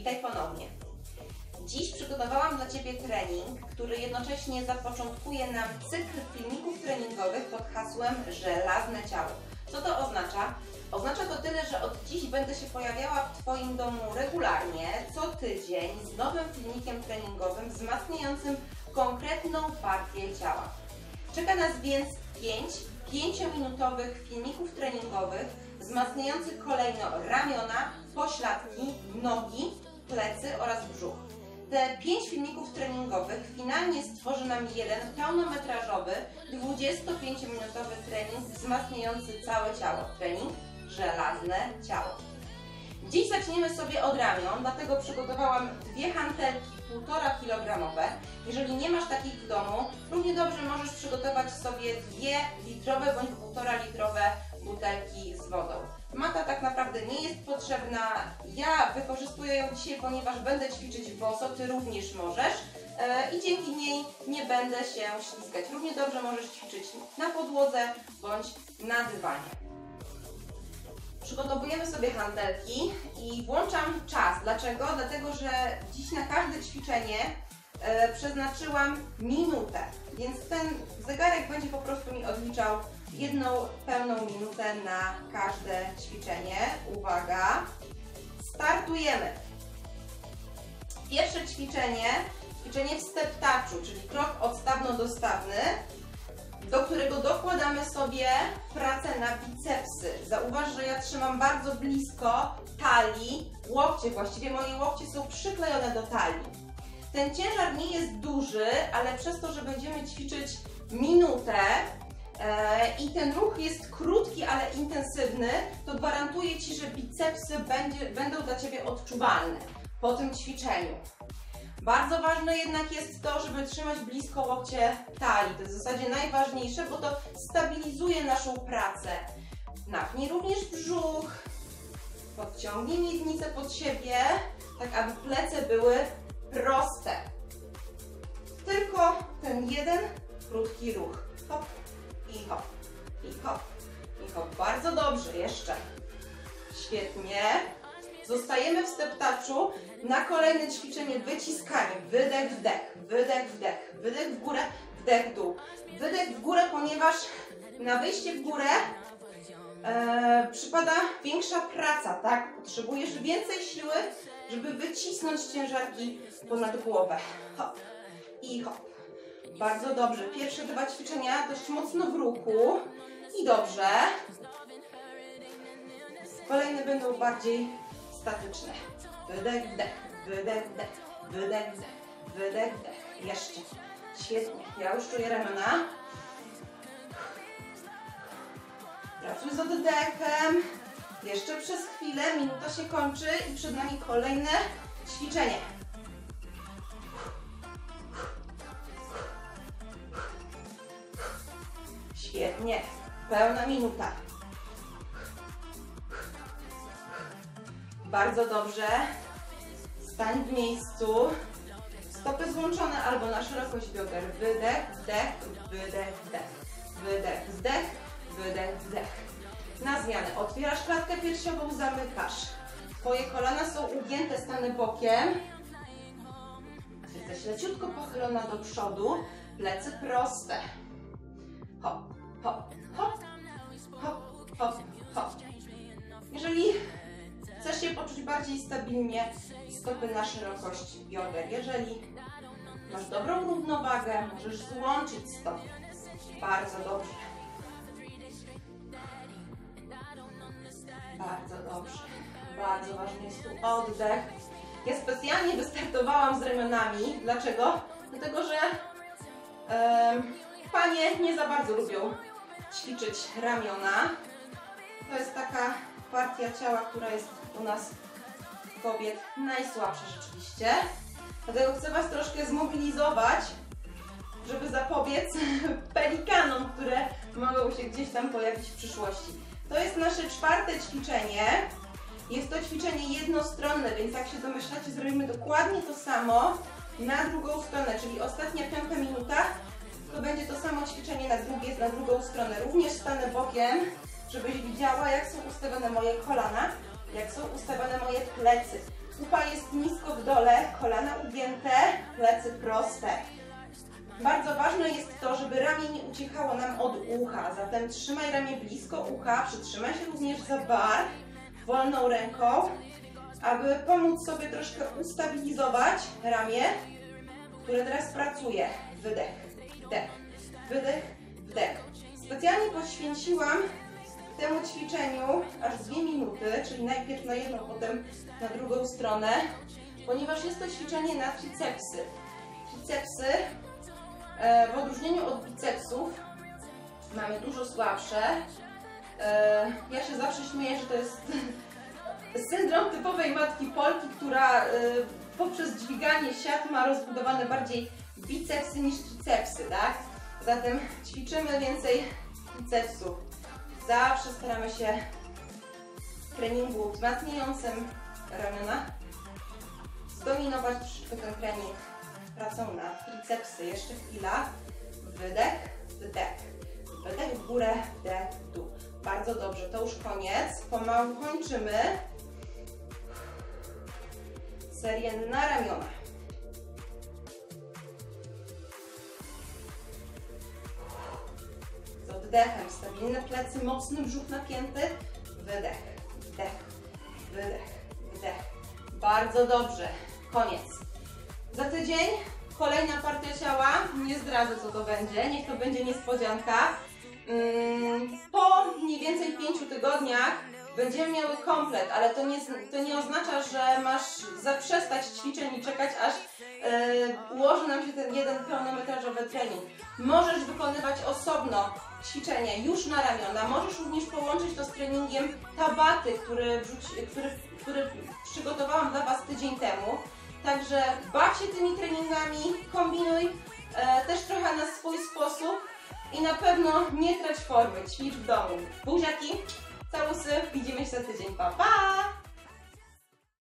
Witaj ponownie. Dziś przygotowałam dla Ciebie trening, który jednocześnie zapoczątkuje nam cykl filmików treningowych pod hasłem Żelazne ciało. Co to oznacza? Oznacza to tyle, że od dziś będę się pojawiała w Twoim domu regularnie, co tydzień, z nowym filmikiem treningowym wzmacniającym konkretną partię ciała. Czeka nas więc 5 5-minutowych filmików treningowych wzmacniających kolejno ramiona, pośladki, nogi, plecy oraz brzuch. Te 5 filmików treningowych finalnie stworzy nam jeden pełnometrażowy, 25-minutowy trening wzmacniający całe ciało. Trening Żelazne ciało. Dziś zaczniemy sobie od ramion, dlatego przygotowałam dwie hantelki 1,5 kg. Jeżeli nie masz takich w domu, równie dobrze możesz przygotować sobie 2-litrowe bądź 1,5-litrowe butelki z wodą. Mata tak naprawdę nie jest potrzebna. Ja wykorzystuję ją dzisiaj, ponieważ będę ćwiczyć boso, Ty również możesz i dzięki niej nie będę się ślizgać. Równie dobrze możesz ćwiczyć na podłodze bądź na dywanie. Przygotowujemy sobie hantelki i włączam czas. Dlaczego? Dlatego, że dziś na każde ćwiczenie przeznaczyłam minutę, więc ten zegarek będzie po prostu mi odliczał jedną pełną minutę na każde ćwiczenie. Uwaga! Startujemy! Pierwsze ćwiczenie w step touchu, czyli krok odstawno-dostawny, do którego dokładamy sobie pracę na bicepsy. Zauważ, że ja trzymam bardzo blisko talii, łokcie, właściwie moje łokcie są przyklejone do talii. Ten ciężar nie jest duży, ale przez to, że będziemy ćwiczyć minutę i ten ruch jest krótki, ale intensywny, to gwarantuję Ci, że bicepsy będą dla Ciebie odczuwalne po tym ćwiczeniu. Bardzo ważne jednak jest to, żeby trzymać blisko łokcie talii. To jest w zasadzie najważniejsze, bo to stabilizuje naszą pracę. Napnij również brzuch, podciągnij miednicę pod siebie, tak aby plece były proste. Tylko ten jeden krótki ruch. Hop i hop, i hop, i hop. Bardzo dobrze, jeszcze. Świetnie. Zostajemy w step touchu. Na kolejne ćwiczenie wyciskanie. Wydech, wdech, wydech, wdech, wydech w górę, wdech w dół. Wydech w górę, ponieważ na wyjście w górę przypada większa praca, tak? Potrzebujesz więcej siły, żeby wycisnąć ciężarki ponad głowę. Hop i hop. Bardzo dobrze. Pierwsze dwa ćwiczenia dość mocno w ruchu i dobrze. Kolejne będą bardziej statyczne. Wydech, wdech, wydech, wdech, wydech, wdech, wydech, wdech. Jeszcze. Świetnie. Ja już czuję ramiona. Pracuj z oddechem. Jeszcze przez chwilę, minuta się kończy i przed nami kolejne ćwiczenie. Świetnie. Pełna minuta. Bardzo dobrze. Stań w miejscu. Stopy złączone albo na szerokość bioder. Wydech, wdech, wydech, wdech. Wydech, wdech, wydech, wdech. Na zmianę. Otwierasz klatkę piersiową, zamykasz. Twoje kolana są ugięte, stany bokiem. Jesteś leciutko pochylona do przodu. Plecy proste. Hop, hop, hop, hop, hop, hop. Jeżeli chcesz się poczuć bardziej stabilnie, stopy na szerokość bioder. Jeżeli masz dobrą równowagę, możesz złączyć stopy. Bardzo dobrze. Bardzo dobrze. Bardzo ważny jest tu oddech. Ja specjalnie wystartowałam z ramionami. Dlaczego? Dlatego, że panie nie za bardzo lubią ćwiczyć ramiona. To jest taka partia ciała, która jest u nas kobiet najsłabsza rzeczywiście. Dlatego chcę Was troszkę zmobilizować, żeby zapobiec pelikanom, które mogą się gdzieś tam pojawić w przyszłości. To jest nasze czwarte ćwiczenie. Jest to ćwiczenie jednostronne, więc jak się domyślacie, zrobimy dokładnie to samo na drugą stronę, czyli ostatnia 5 minuta, to będzie to samo ćwiczenie na drugą stronę. Również stanę bokiem, żebyś widziała, jak są ustawione moje kolana, jak są ustawione moje plecy. Pupa jest nisko w dole, kolana ugięte, plecy proste. Bardzo ważne jest to, żeby ramię nie uciekało nam od ucha, zatem trzymaj ramię blisko ucha, przytrzymaj się również za bark wolną ręką, aby pomóc sobie troszkę ustabilizować ramię, które teraz pracuje. Wydech, wdech, wydech, wdech. Specjalnie poświęciłam temu ćwiczeniu aż 2 minuty, czyli najpierw na jedną, potem na drugą stronę, ponieważ jest to ćwiczenie na tricepsy. Tricepsy w odróżnieniu od bicepsów mamy dużo słabsze. Ja się zawsze śmieję, że to jest syndrom typowej matki Polki, która poprzez dźwiganie siat ma rozbudowane bardziej bicepsy niż tricepsy, tak? Zatem ćwiczymy więcej tricepsów. Zawsze staramy się w treningu wzmacniającym ramiona zdominować troszeczkę ten trening pracą na tricepsy. Jeszcze chwila. Wydech, wdech. Wydech w górę, wdech w dół. Bardzo dobrze, to już koniec. Pomału kończymy serię na ramiona. Z oddechem, stabilne plecy, mocny brzuch napięty. Wydech, wdech, wydech, wdech. Bardzo dobrze, koniec. Za tydzień kolejna partia ciała, nie zdradzę co to będzie, niech to będzie niespodzianka. Po mniej więcej 5 tygodniach będziemy miały komplet, ale to nie oznacza, że masz zaprzestać ćwiczeń i czekać, aż ułoży nam się ten jeden pełnometrażowy trening. Możesz wykonywać osobno ćwiczenie już na ramiona, możesz również połączyć to z treningiem Tabaty, który przygotowałam dla Was tydzień temu. Także baw się tymi treningami, kombinuj też trochę na swój sposób i na pewno nie trać formy, ćwicz w domu. Buziaki, całusy, widzimy się za tydzień, pa pa!